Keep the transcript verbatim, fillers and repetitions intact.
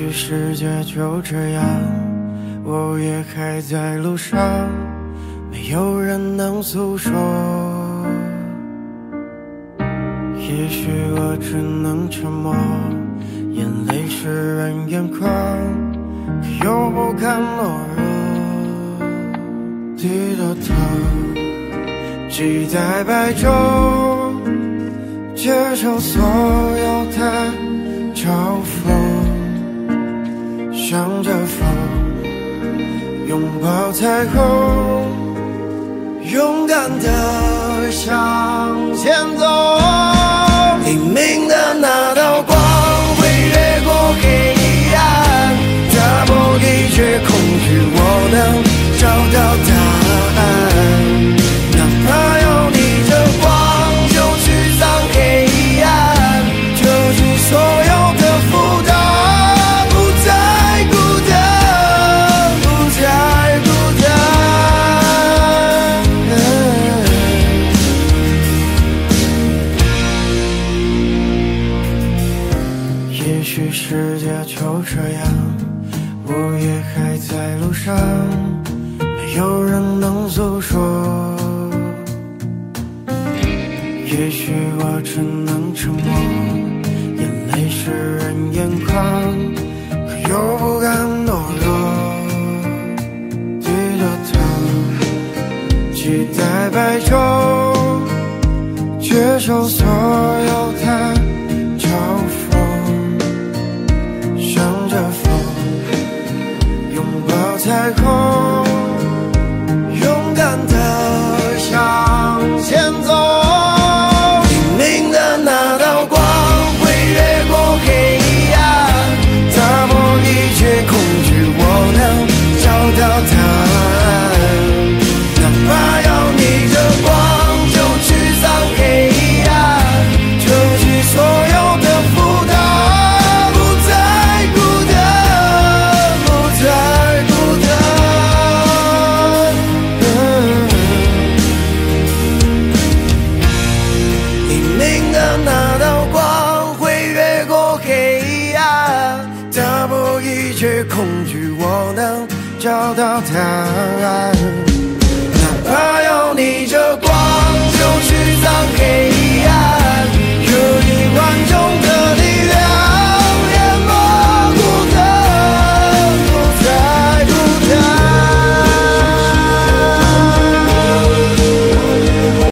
许世界就这样，我也还在路上，没有人能诉说。也许我只能沉默，眼泪湿润眼眶，可又不敢懦弱。低着头，期待白昼，接受所有的嘲讽，向着风，拥抱彩虹，勇敢地向前走。黎明的那道光会越过黑暗，打破一切恐惧，我能找到答案。哪怕要逆着光，就去上黑暗，就去所有的负担，不再孤单，不再孤单。也许世界就这样，我也还在路上，没有人能诉说。也许我只能沉默，眼泪湿润眼眶，可又不敢懦弱。低着头，期待白昼，接受所有的嘲讽，向着风，拥抱彩虹，勇敢地向前走。黎明的那道光会越过黑暗，打破一切恐惧，我能找到答案。哪怕要逆着光，就去上黑暗，就去所有的负担，不再孤单，不再孤单。黎明的那道光会越过黑暗，打破一切恐惧，我能找到答案。